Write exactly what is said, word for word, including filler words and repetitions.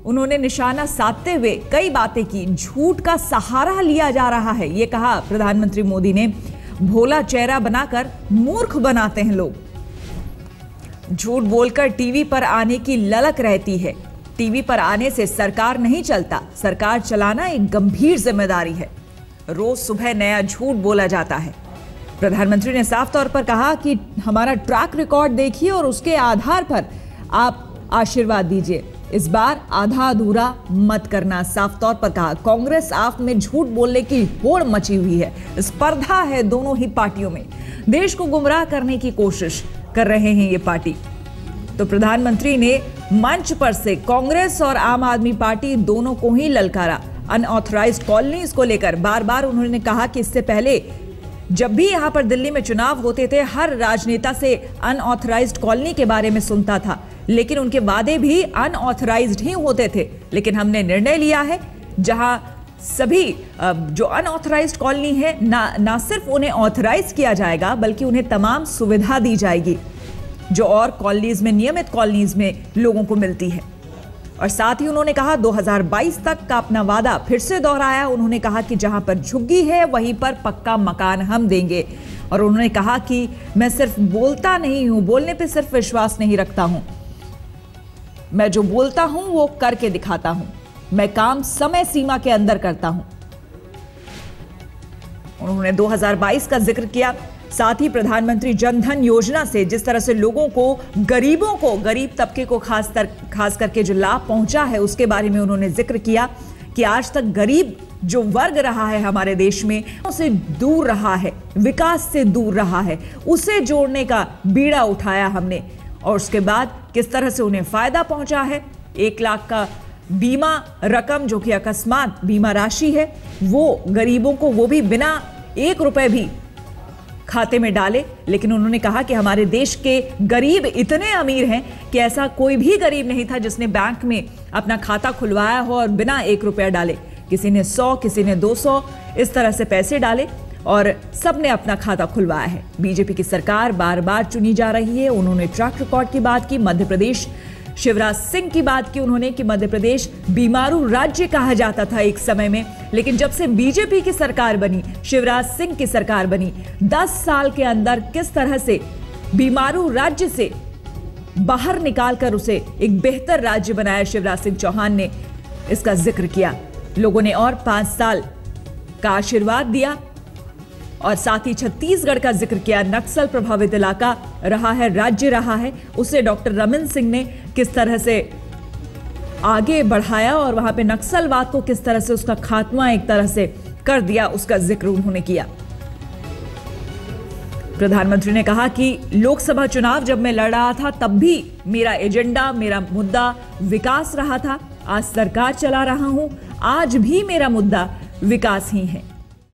उन्होंने निशाना साधते हुए कई बातें की। झूठ का सहारा लिया जा रहा है, ये कहा प्रधानमंत्री मोदी ने। भोला चेहरा बनाकर मूर्ख बनाते हैं लोग। झूठ बोलकर टीवी पर आने की ललक रहती है। टीवी पर आने से सरकार नहीं चलता, सरकार चलाना एक गंभीर जिम्मेदारी है। रोज सुबह नया झूठ बोला जाता है। प्रधानमंत्री ने साफ तौर पर कहा कि हमारा ट्रैक रिकॉर्ड देखिए और उसके आधार पर आप आशीर्वाद दीजिए। इस बार आधा अधूरा मत करना, साफ तौर पर कहा। कांग्रेस आप में झूठ बोलने की होड़ मची हुई है। स्पर्धा है दोनों ही पार्टियों में। देश को गुमराह करने की कोशिश कर रहे हैं ये पार्टी। तो प्रधानमंत्री ने मंच पर से कांग्रेस और आम आदमी पार्टी दोनों को ही ललकारा। अनऑथराइज्ड कॉलोनीज को लेकर बार बार उन्होंने कहा कि इससे पहले जब भी यहां पर दिल्ली में चुनाव होते थे, हर राजनेता से अनऑथराइज्ड कॉलोनी के बारे में सुनता था, लेकिन उनके वादे भी अनऑथराइज्ड ही होते थे। लेकिन हमने निर्णय लिया है जहां सभी जो अनऑथराइज्ड कॉलोनी है, ना ना सिर्फ उन्हें ऑथराइज किया जाएगा बल्कि उन्हें तमाम सुविधा दी जाएगी जो और कॉलोनीज में, नियमित कॉलोनीज में लोगों को मिलती है। और साथ ही उन्होंने कहा दो हज़ार बाईस तक का अपना वादा फिर से दोहराया। उन्होंने कहा कि जहां पर झुग्गी है वहीं पर पक्का मकान हम देंगे। और उन्होंने कहा कि मैं सिर्फ बोलता नहीं हूं, बोलने पे सिर्फ विश्वास नहीं रखता हूं, मैं जो बोलता हूं वो करके दिखाता हूं। मैं काम समय सीमा के अंदर करता हूं। उन्होंने दो हज़ार बाईस का जिक्र किया। साथ ही प्रधानमंत्री जनधन योजना से जिस तरह से लोगों को, गरीबों को, गरीब तबके को खास तर, खास करके जो लाभ पहुंचा है उसके बारे में उन्होंने जिक्र किया कि आज तक गरीब जो वर्ग रहा है हमारे देश में, उसे दूर रहा है, विकास से दूर रहा है, उसे जोड़ने का बीड़ा उठाया हमने। और उसके बाद किस तरह से उन्हें फायदा पहुंचा है। एक लाख का बीमा रकम जो कि अकस्मात बीमा राशि है, वो गरीबों को, वो भी बिना एक रुपए भी खाते में डाले। लेकिन उन्होंने कहा कि हमारे देश के गरीब इतने अमीर हैं कि ऐसा कोई भी गरीब नहीं था जिसने बैंक में अपना खाता खुलवाया हो और बिना एक रुपया डाले। किसी ने सौ, किसी ने दो सौ, इस तरह से पैसे डाले और सबने अपना खाता खुलवाया है। बीजेपी की सरकार बार बार चुनी जा रही है। उन्होंने ट्रैक रिकॉर्ड की बात की, मध्य प्रदेश शिवराज सिंह की बात की उन्होंने कि मध्य प्रदेश बीमारू राज्य कहा जाता था एक समय में, लेकिन जब से बीजेपी की सरकार बनी, शिवराज सिंह की सरकार बनी, दस साल के अंदर किस तरह से बीमारू राज्य से बाहर निकालकर उसे एक बेहतर राज्य बनाया शिवराज सिंह चौहान ने, इसका जिक्र किया। लोगों ने और पांच साल का आशीर्वाद दिया और साथ ही छत्तीसगढ़ का जिक्र किया। नक्सल प्रभावित इलाका रहा है, राज्य रहा है, उसे डॉक्टर रमन सिंह ने किस तरह से आगे बढ़ाया और वहां पे नक्सलवाद को किस तरह से उसका खात्मा एक तरह से कर दिया, उसका जिक्र उन्होंने किया। प्रधानमंत्री ने कहा कि लोकसभा चुनाव जब मैं लड़ रहा था तब भी मेरा एजेंडा, मेरा मुद्दा विकास रहा था। आज सरकार चला रहा हूं, आज भी मेरा मुद्दा विकास ही है।